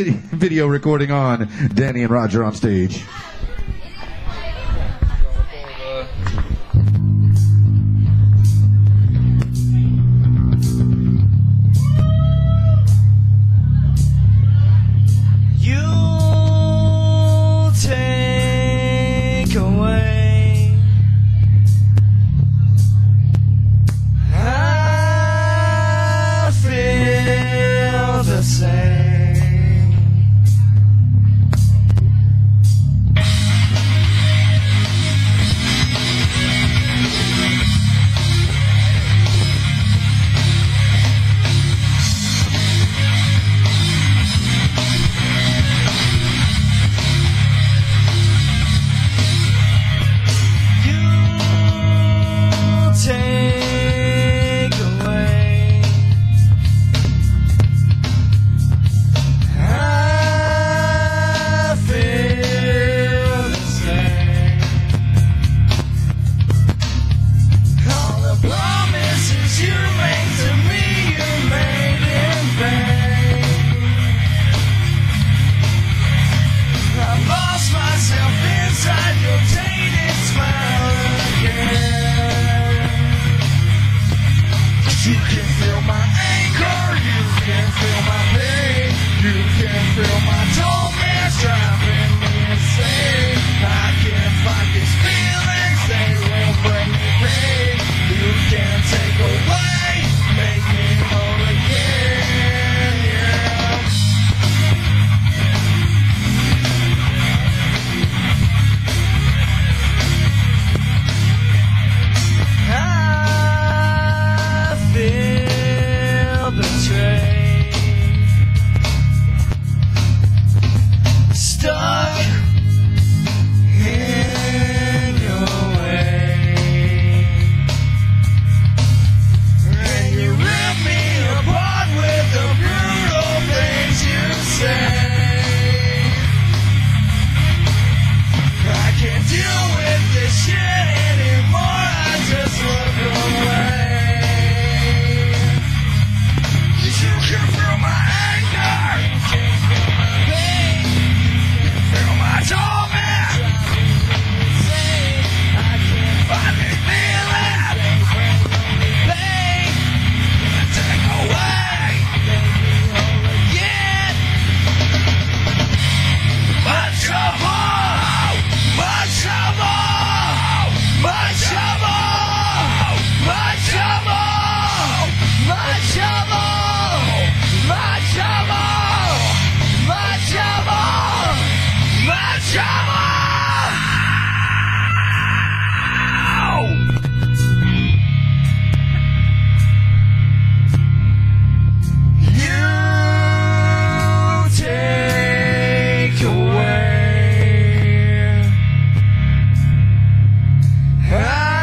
video recording on. Danny and Roger on stage. You take away I feel the same. Take away I feel the same. All the promises you made to me, you made in vain. I lost myself inside your tainted smile again. You can feel my anger, you can feel my pain, you can feel my torment driving me insane. I can't fight these feelings, they will bring me pain. You can take away, make me whole again, yeah. I feel betrayed, stuck in your way, and you rip me apart with the brutal things you say. I can't deal with this shit anymore, I just look away. You can feel my anger, you can feel my pain, you can feel my torment. I can't find this feeling, pain, take away, again. My trouble, my trouble, my trouble, my trouble, my trouble, my trouble, my trouble, my trouble. You take away I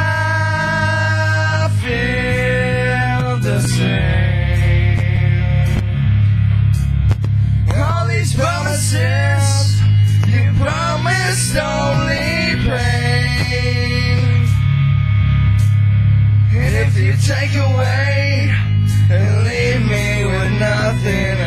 feel the same. All these promises, you promised only pain. And if you take away and leave me with nothing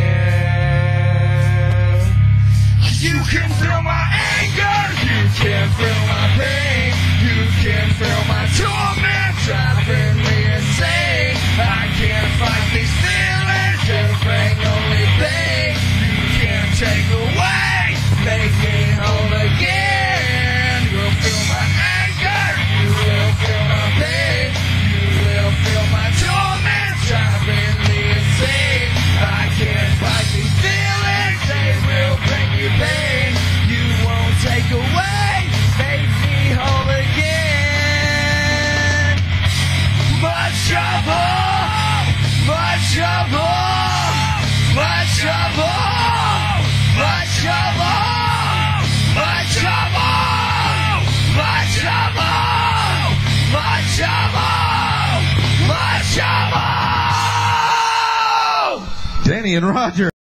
again, you can feel my anger, you can feel my pain, you can feel my torment driving me insane. I can't fight these feelings, you bring only pain. You can't take away, make me whole again. You'll feel my anger, you will feel my pain, you will feel my torment driving me insane. I can't fight these feelings, they will bring you pain. You won't take away, make me whole again. Much trouble, much trouble, much trouble, much trouble, much trouble, much trouble, much trouble, much trouble. Danny and Roger.